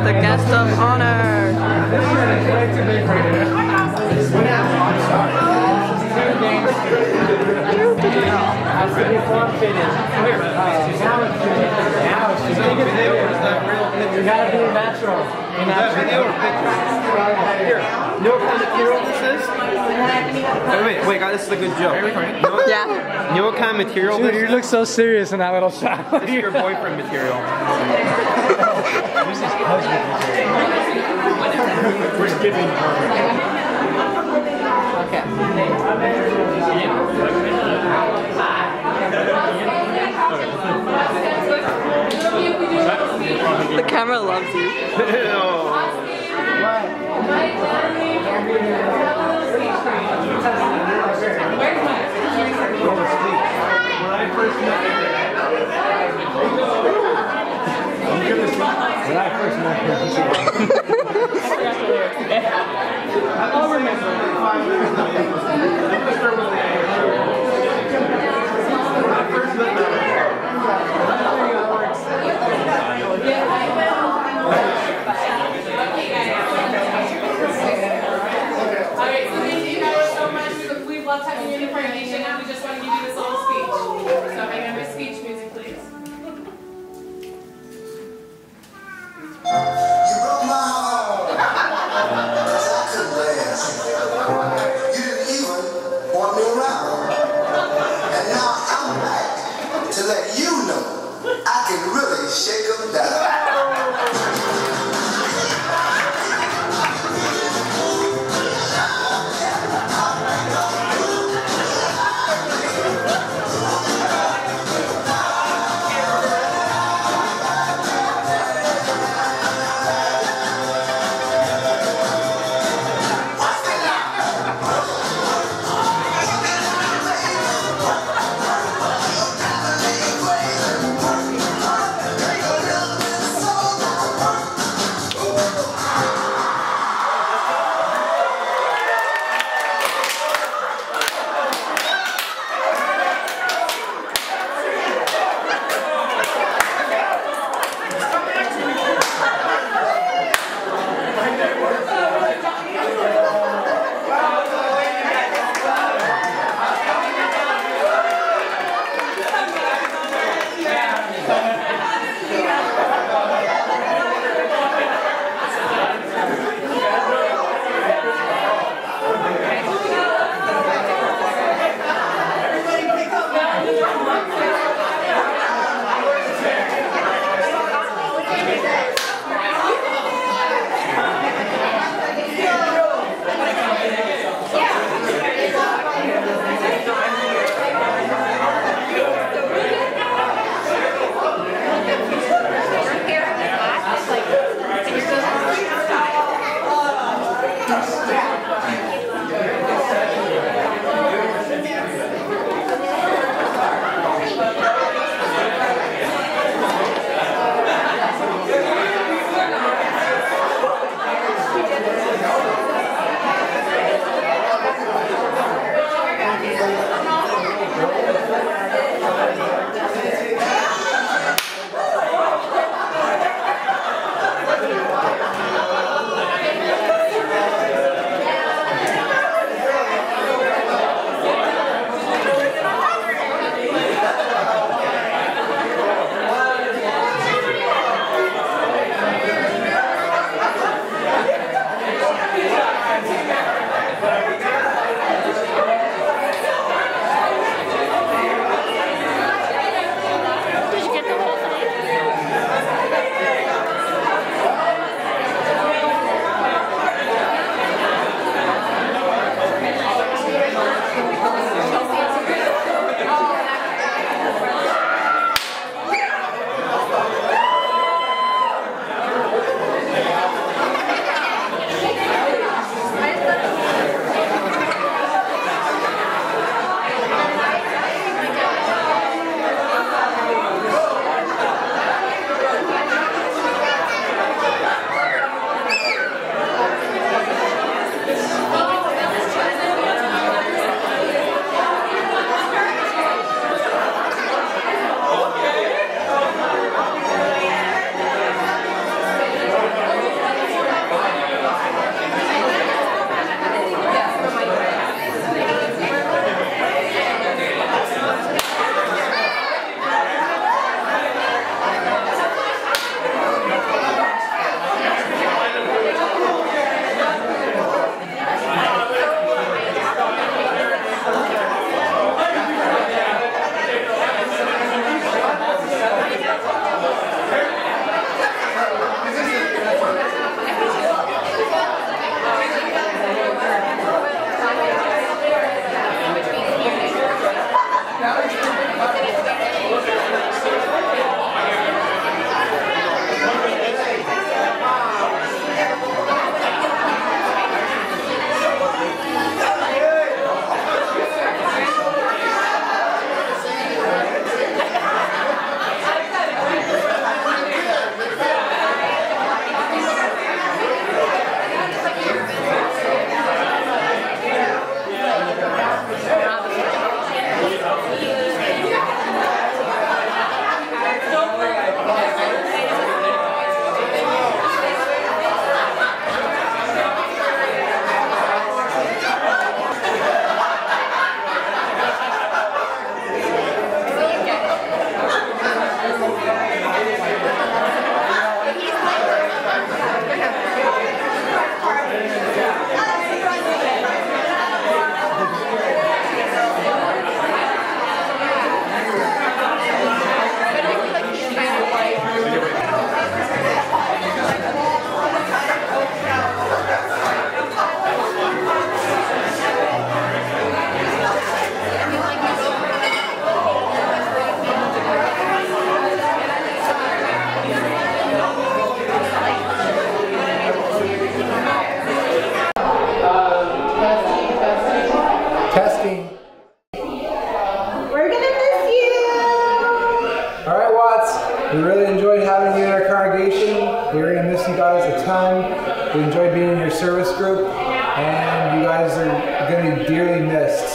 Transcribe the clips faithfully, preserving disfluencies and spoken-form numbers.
the guest of honor. Has to be form-fitted. You gotta be natural. Is that video or picture? Here. You know what kind of material this is? Wait, wait, wait, guys, this is a good joke. You know what, Yeah. you know what kind of material Dude, this you is? look so serious in that little shot. This is your boyfriend material. This is husband material. We're skipping Okay. The camera loves you. When I first met her, I'll remember. Loved having you in the coronation, and we just want to give you this little speech. So if I can have my speech music, please. You broke my heart. Cause I couldn't last. You didn't even want me around. And now I'm back to let you know I can really shake them down.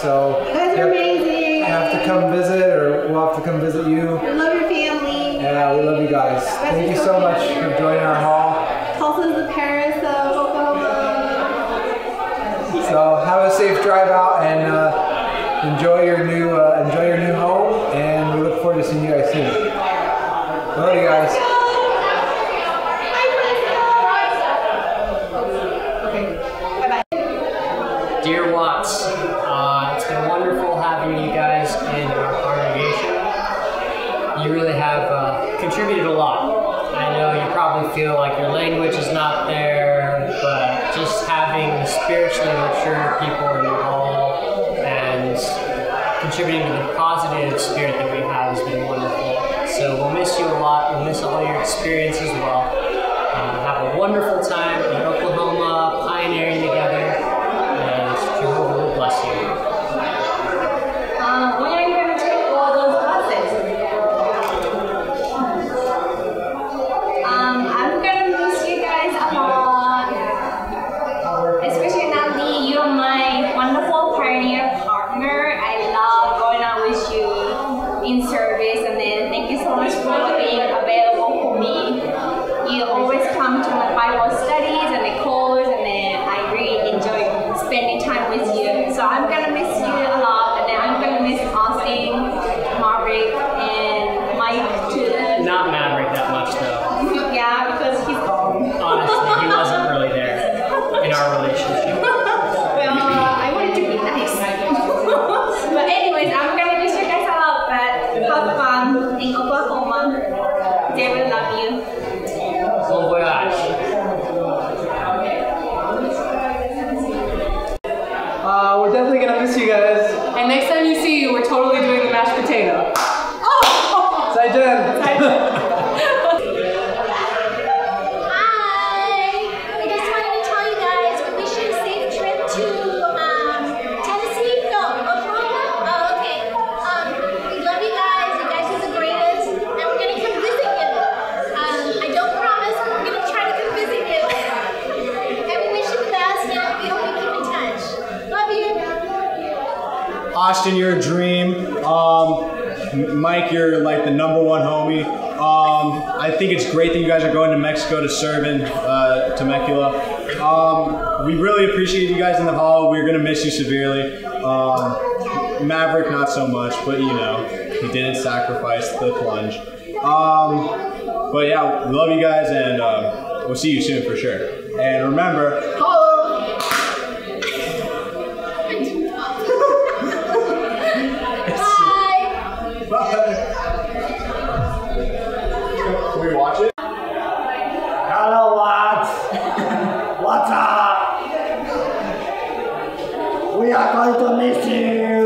so You guys are amazing. have to come visit, or we'll have to come visit you. I love your family. Yeah, we love you guys. Thank you so much for joining our hall. Tulsa's the Paris of Oklahoma. So have a safe drive out and uh, enjoy your new uh, enjoy your new home, and we look forward to seeing you guys soon. Love you guys. Dear Watts, uh, it's been wonderful having you guys in our congregation. You really have uh, contributed a lot. I know you probably feel like your language is not there, but just having spiritually mature people in your hall and contributing to the positive spirit that we have has been wonderful. So we'll miss you a lot. We'll miss all your experience as well. Um, have a wonderful time in Oklahoma, pioneering together. Jehovah will bless you. Um, when are you going to take all those classes? Um, I'm going to miss you guys a lot. Especially Natalie, you're my wonderful pioneer partner. I love going out with you in service, and then thank you so much for being available for me. You always come to my Bible studies and the calls, and then I really enjoy spending time with you. So I'm gonna miss you a lot, and then I'm gonna miss Austin, Maverick, and Mike too. Not Maverick that much though. Yeah, because he's gone. Honestly, he wasn't really there in our relationship. Well, I wanted to be nice. But anyways, I'm gonna miss you guys a lot, but have fun in Oklahoma. They will love you. Bon voyage. Uh, we're definitely gonna miss you guys. And next time you see you, we're totally doing the mashed potato. Oh! Zaijian! Hi! We just wanted to tell you guys we wish you a safe trip to um, Tennessee. No, Oklahoma. Oh, okay. Um, we love you guys. You guys are the greatest, and we're gonna come visit you. Um, I don't promise, but we're gonna try to come visit you. And we wish you the best, and we hope you keep in touch. Love you. Austin, you're a dream. Um, Mike, you're like the number one homie. Um, I think it's great that you guys are going to Mexico to serve in uh, Temecula. Um, we really appreciate you guys in the hall. We're gonna miss you severely. Um, Maverick, not so much, but you know, he didn't sacrifice the plunge. Um, but yeah, we love you guys, and uh, we'll see you soon for sure. And remember, holla! Can we watch it? Hello, Watts! What's up? We are going to miss you!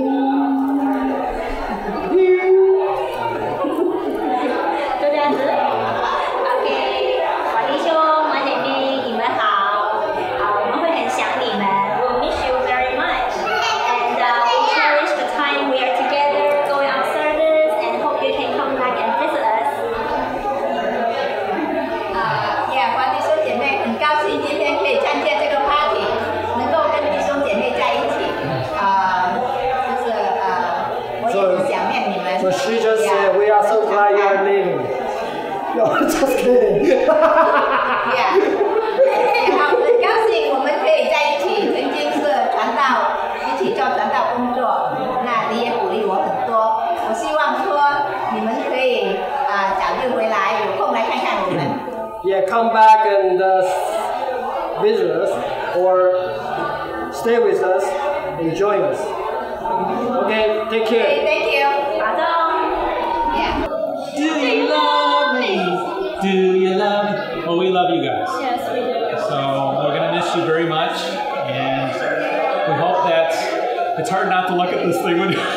So she just said, we are so glad you are leaving. No, just kidding. Yeah. 好，很高兴我们可以在一起，曾经是传道，一起做传道工作。那你也鼓励我很多。我希望说你们可以啊、呃、早日回来，有空来看看我们。 Yeah, come back and uh, visit us or stay with us and join us. Okay, take care. Okay, thank you. 好的。Yeah. Do you love me? Do you love me? Well, we love you guys. Yes, we do. So we're going to miss you very much. And we hope that it's hard not to look at this thing when you...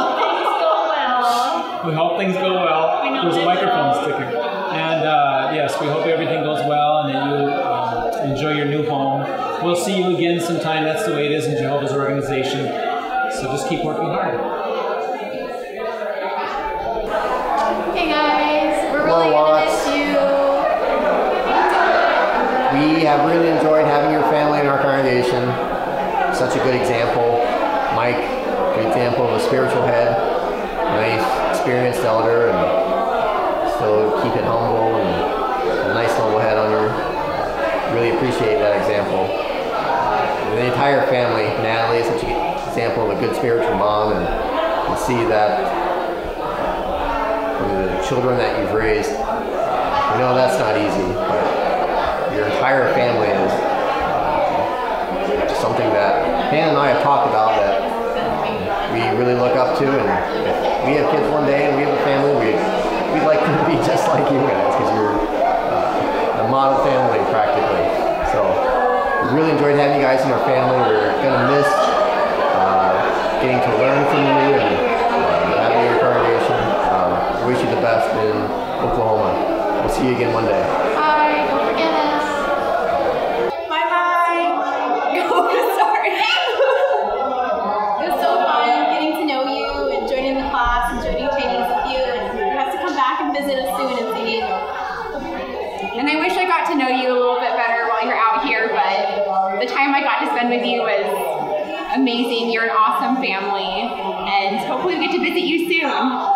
We hope things go well. There's a microphone sticking. And uh, yes, we hope everything goes well and that you um, enjoy your new home. We'll see you again sometime. That's the way it is in Jehovah's organization. So just keep working hard. Hey guys, we're really gonna miss you. We have really enjoyed having your family in our congregation. Such a good example. Mike, good example of a spiritual head, nice experienced elder, and still keep it humble and a nice level head on your. Really appreciate that example. And the entire family, Natalie is such an example of a good spiritual mom, and you see that from the children that you've raised. You know that's not easy, but your entire family is uh, something that Hannah and I have talked about that we really look up to, and if we have kids one day and we have a family, we'd, we'd like them to be just like you guys, because you're uh, a model family practically. So we really enjoyed having you guys in our family. We're going to miss uh, getting to learn from you and uh, having your congregation. Um, we wish you the best in Oklahoma. We'll see you again one day. Bye. Don't forget us. Bye bye. Oh, sorry. It was so fun getting to know you and joining the class and joining Chinese with you. And you have to come back and visit us soon in San Diego. And I wish I got to know you a little bit better while you're out here, but the time I got to spend with you was amazing. You're an awesome family, and hopefully we get to visit you soon.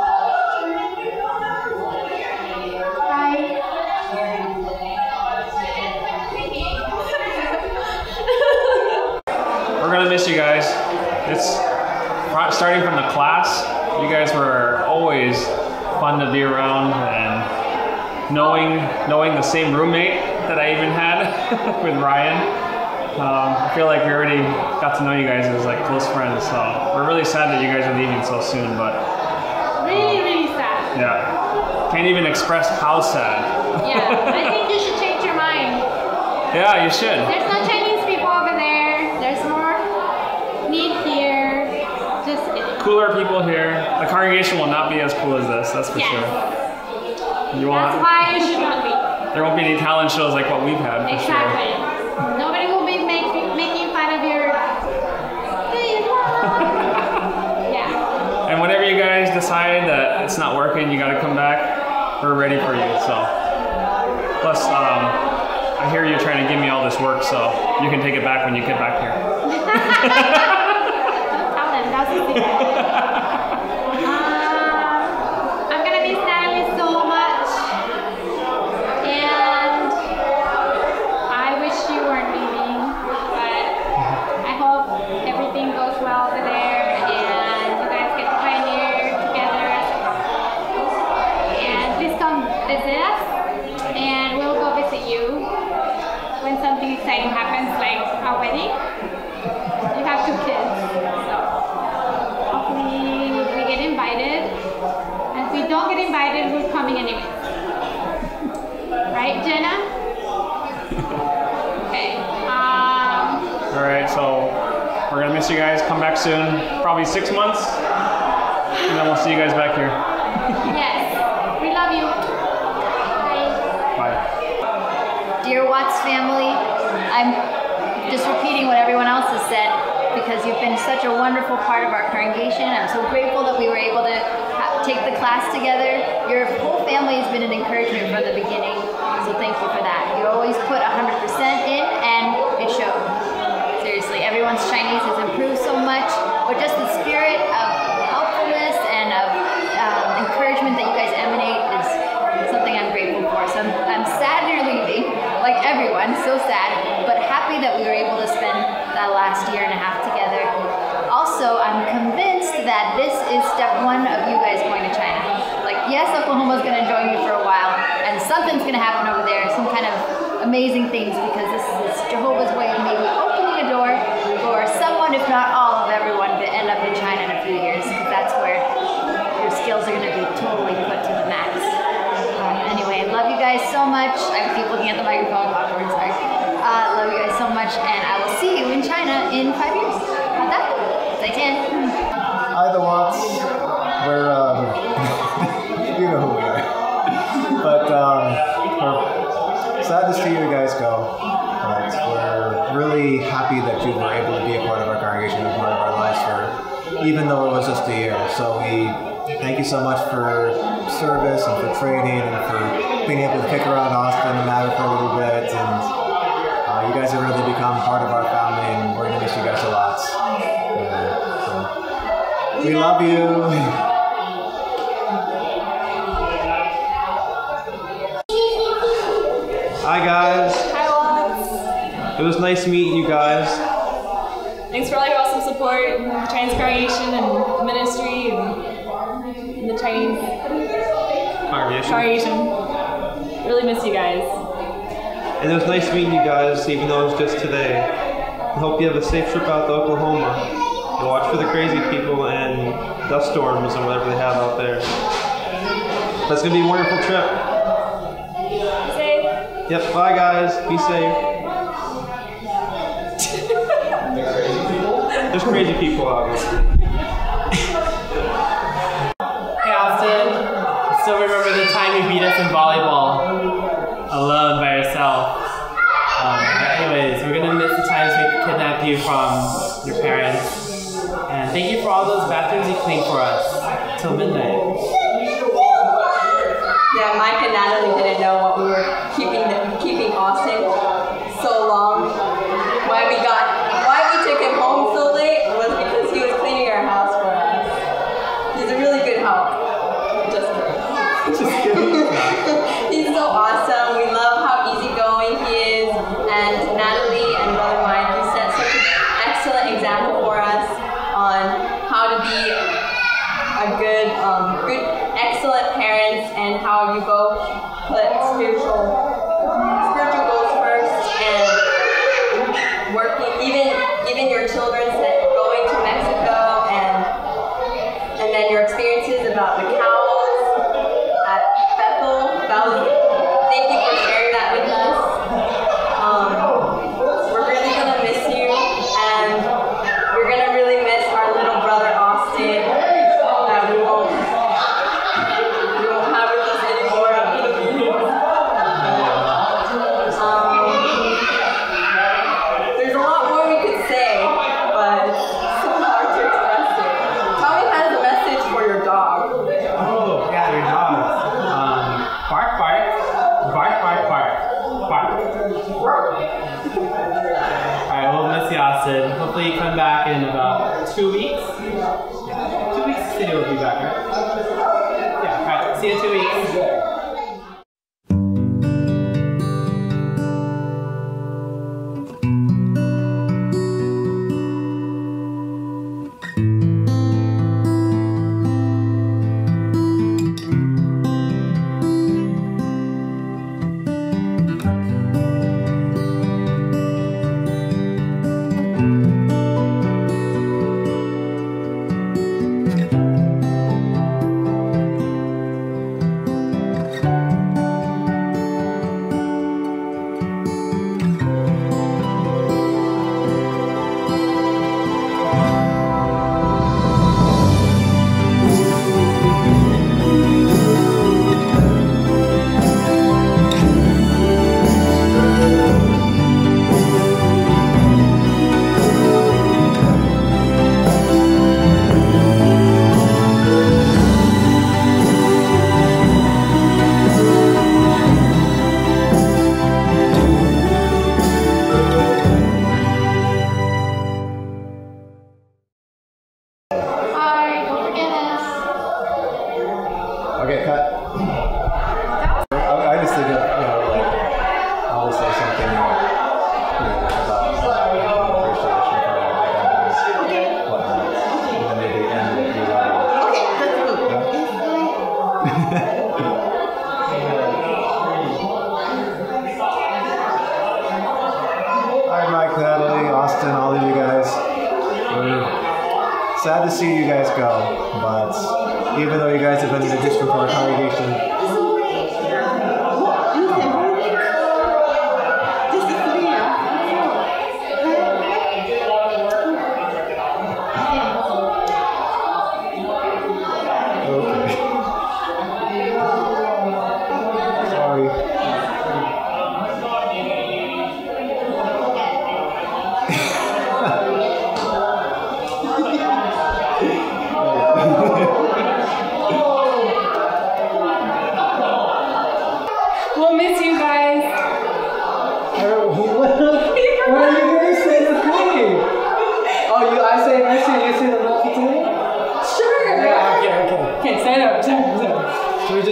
We're gonna miss you guys. It's starting from the class. You guys were always fun to be around, and knowing knowing the same roommate that I even had with Ryan. Um, I feel like we already got to know you guys as like close friends. So we're really sad that you guys are leaving so soon, but Really, really sad. yeah, can't even express how sad. Yeah, I think you should change your mind. Yeah, you should. There's no Chinese people over there. There's more need here. Just kidding. Cooler people here. The congregation will not be as cool as this, that's for Yes. sure. You won't, That's why you should not be. there won't be any talent shows like what we've had, for Exactly. sure. Nobody will be making making fun of your. Yeah. And whenever you guys decide that it's not working, you gotta come back, we're ready for you, so. Plus, um, I hear you're trying to give me all this work, so you can take it back when you get back here. Don't tell them. That's the secret. Um, I'm gonna miss Natalie so much, and I wish you weren't leaving, but I hope everything goes well over there, and you guys get to pioneer together as a couple. And please come visit us, and we'll go visit you when something exciting happens, like our wedding. You have two kids, so hopefully we get invited. And if we don't get invited, we're coming anyway. Right, Jenna? Okay. Um, All right, so we're gonna miss you guys. Come back soon, probably six months, and then we'll see you guys back here. yes. We love you. Bye. Bye. Dear Watts family, I'm just repeating what everyone else has said because you've been such a wonderful part of our congregation. I'm so grateful that we were able to ha take the class together. Your whole family has been an encouragement from the beginning, so thank you for that. You always put one hundred percent in, and it showed. Seriously, everyone's Chinese has improved so much, or just the spirit of helpfulness and of um, encouragement that you guys emanate is something I'm grateful for. So I'm, I'm sad you're leaving, like everyone, so sad, but happy that we were able to spend that last year and a half together. Also, I'm convinced that this is step one of you guys going to China. Like, yes, Oklahoma's gonna join you for a while, and something's gonna happen over there, some kind of amazing things, because this is Jehovah's way of maybe opening a door for someone, if not all of everyone, to end up in China in a few years, because that's where your skills are gonna be totally put to the max. Um, anyway, love you guys so much. I keep looking at the microphone awkward, sorry. Uh, love you guys so much, and I will see you in China in five years. Got that? I can. Hi, the Watts. We're, um, you know who we are. But, um, we're sad to see you guys go. But we're really happy that you were able to be a part of our congregation and part of our lives for, even though it was just a year. So we thank you so much for service and for training and for being able to kick around Austin and Matter for a little bit. And uh, you guys have really become part of our family, and we're going to miss you guys a lot. Uh, so We love you. Hi guys. Hi Lots. It was nice meeting you guys. Thanks for all your awesome support in the Chinese congregation and ministry and the Chinese Congregation. congregation. Really miss you guys. And it was nice meeting you guys, even though it was just today. I hope you have a safe trip out to Oklahoma. And watch for the crazy people and dust storms and whatever they have out there. That's going to be a wonderful trip. Be safe. Yep, bye guys. Be safe. There's crazy people out there. Hey Austin, I still remember the time you beat us in volleyball alone by yourself. Um, but anyways, we're gonna miss the times we kidnapped you from your parents. And thank you for all those bathrooms you cleaned for us till midnight. Yeah, Mike and Natalie didn't know what we were keeping the, keeping Austin so long. Why we got why we took him home so late was because he was cleaning our house for us. He's a really good help. Just kidding. Just kidding. He's so awesome. We love how easygoing he is. And Natalie and Brother Mike, you set such an excellent example for us on how to be a good, um, good, excellent parents and how you both put spiritual, spiritual goals first and working, even, even your children said going to Mexico and, and then your experiences about the cows at Bethel. That was, thank you for sharing that with us. Um, we're really gonna miss you and we're gonna really miss our little brother Austin. That we won't, we won't have with us anymore after the meeting. Um, there's a lot more we could say, but it's so hard to express it. Tommy has a message for your dog. Oh, yeah, your dogs. Um, bark, bark, bark, bark, bark, bark. Alright, we'll miss you, Austin. Hopefully you come back in about two weeks. Yeah, two weeks, City will be back, right? Yeah, alright, see you in two weeks. Hi, don't forget us. Okay, cut. I, I just think, of, you know, like, I'll say something, you know, about appreciation for all the families, whatnot, and then maybe end with you. Okay, that's good. Hi, Mike, Natalie, Austin, all of you guys. We're sad to see you guys go, but even though you guys have been an addition to our congregation, okay. Sorry.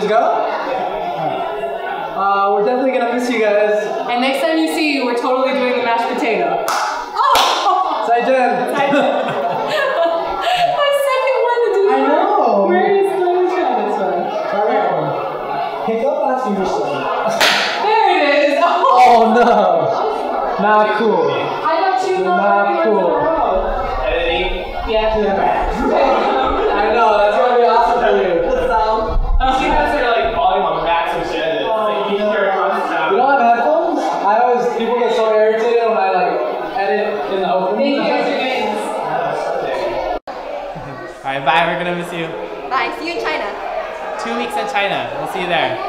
go? Uh, we're definitely gonna miss you guys. And next time you see you, we're totally doing the mashed potato. Oh! Zaijian. My second one to do. I know. Where is the other try this one? Try that one. Pick up after your son. There it is. Oh, Oh no. Not cool. I got two Not cool. Editing. Yeah. I know, that's gonna be awesome for you. She has her like volume on max and shit. It's like you hear it across the You don't have headphones? I always, people get so irritated when I like edit in the open. Thank you guys for doing this. Alright, bye. We're gonna miss you. Bye. See you in China. Two weeks in China. We'll see you there.